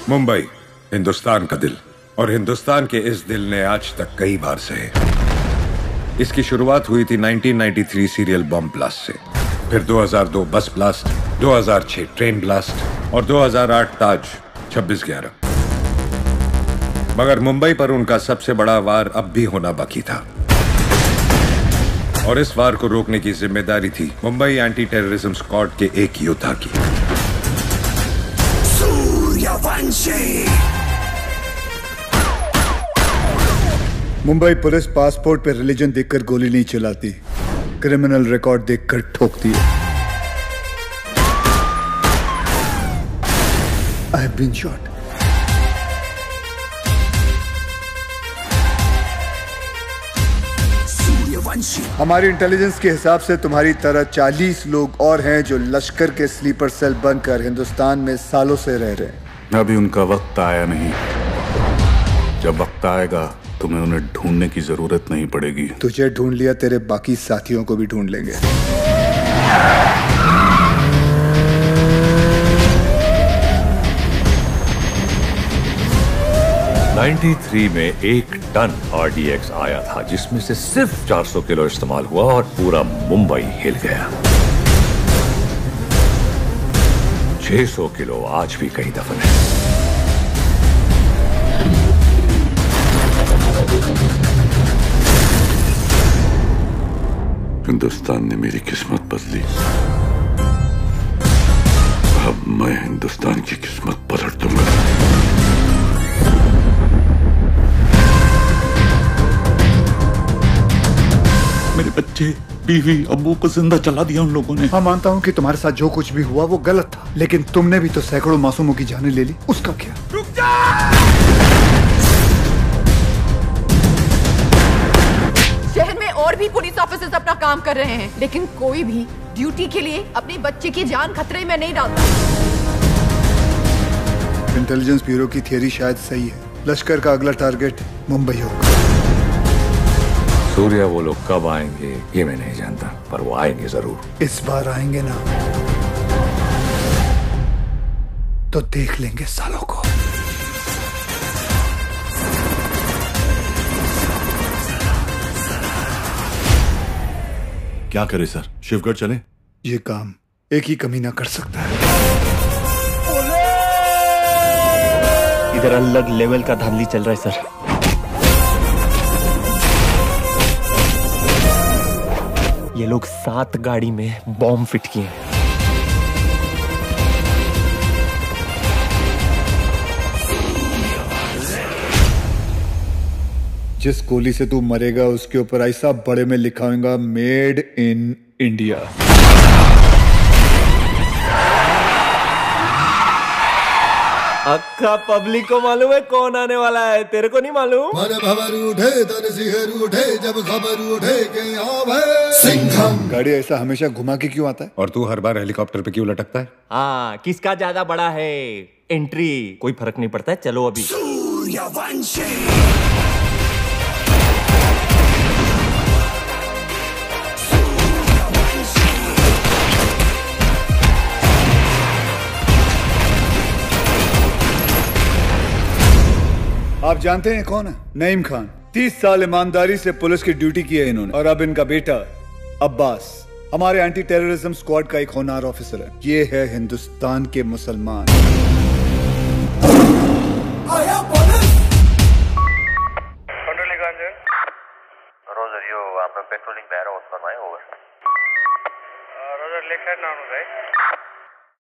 मुंबई हिंदुस्तान का दिल, और हिंदुस्तान के इस दिल ने आज तक कई बार सहे। इसकी शुरुआत हुई थी 1993 सीरियल बॉम्ब ब्लास्ट से, फिर 2002 बस ब्लास्ट, 2006 ट्रेन ब्लास्ट और 2008 ताज 26/11। मगर मुंबई पर उनका सबसे बड़ा वार अब भी होना बाकी था, और इस वार को रोकने की जिम्मेदारी थी मुंबई एंटी टेररिज्म स्क्वाड के एक योद्धा की। मुंबई पुलिस पासपोर्ट पे रिलीजन देखकर गोली नहीं चलाती, क्रिमिनल रिकॉर्ड देखकर ठोकती है। I have been shot. हमारी इंटेलिजेंस के हिसाब से तुम्हारी तरह 40 लोग और हैं जो लश्कर के स्लीपर सेल बनकर हिंदुस्तान में सालों से रह रहे हैं। अभी उनका वक्त आया नहीं। जब वक्त आएगा तुम्हें उन्हें ढूंढने की जरूरत नहीं पड़ेगी। तुझे ढूंढ लिया, तेरे बाकी साथियों को भी ढूंढ लेंगे। 93 में 1 टन RDX आया था, जिसमें से सिर्फ 400 किलो इस्तेमाल हुआ और पूरा मुंबई हिल गया। 600 किलो आज भी कहीं दफन है। हिंदुस्तान ने मेरी किस्मत बदली, अब मैं हिंदुस्तान की किस्मत पलट दूंगा। मेरे बच्चे, बीवी, अब्बू को जिंदा चला दिया उन लोगों ने। हाँ, मानता हूँ कि तुम्हारे साथ जो कुछ भी हुआ वो गलत था, लेकिन तुमने भी तो सैकड़ों मासूमों की जानें ले ली। उसका क्या? रुक जा! शहर में और भी पुलिस ऑफिसर्स अपना काम कर रहे हैं, लेकिन कोई भी ड्यूटी के लिए अपने बच्चे की जान खतरे में नहीं डालता। इंटेलिजेंस ब्यूरो की थियरी शायद सही है। लश्कर का अगला टारगेट मुंबई होगा। सूर्या वो लोग कब आएंगे ये मैं नहीं जानता, पर वो आएंगे जरूर। इस बार आएंगे ना तो देख लेंगे सालों को। क्या करे सर, शिवगढ़ चले? ये काम एक ही कमीना कर सकता है। इधर अलग लेवल का धांधली चल रहा है सर। ये लोग 7 गाड़ी में बॉम्ब फिट किए हैं। जिस गोली से तू मरेगा उसके ऊपर ऐसा बड़े में लिखा होगा, मेड इन इंडिया। अक्का पब्लिक को मालूम है कौन आने वाला है, तेरे को नहीं मालूम? मन भवर उठे तन सिहर उठे जब खबर उठे के सिंघम। गाड़ी ऐसा हमेशा घुमा के क्यों आता है? और तू हर बार हेलीकॉप्टर पे क्यों लटकता है? हाँ, किसका ज्यादा बड़ा है एंट्री, कोई फर्क नहीं पड़ता है। चलो अभी। आप जानते हैं कौन है? नईम खान। 30 साल ईमानदारी से पुलिस की ड्यूटी की है इन्होंने, और अब इनका बेटा अब्बास हमारे एंटी टेररिज्म स्क्वाड का एक होनहार ऑफिसर है। ये है हिंदुस्तान के मुसलमान। Roger, you, I'm patrolling the area. What's my over? Roger, left side now, right?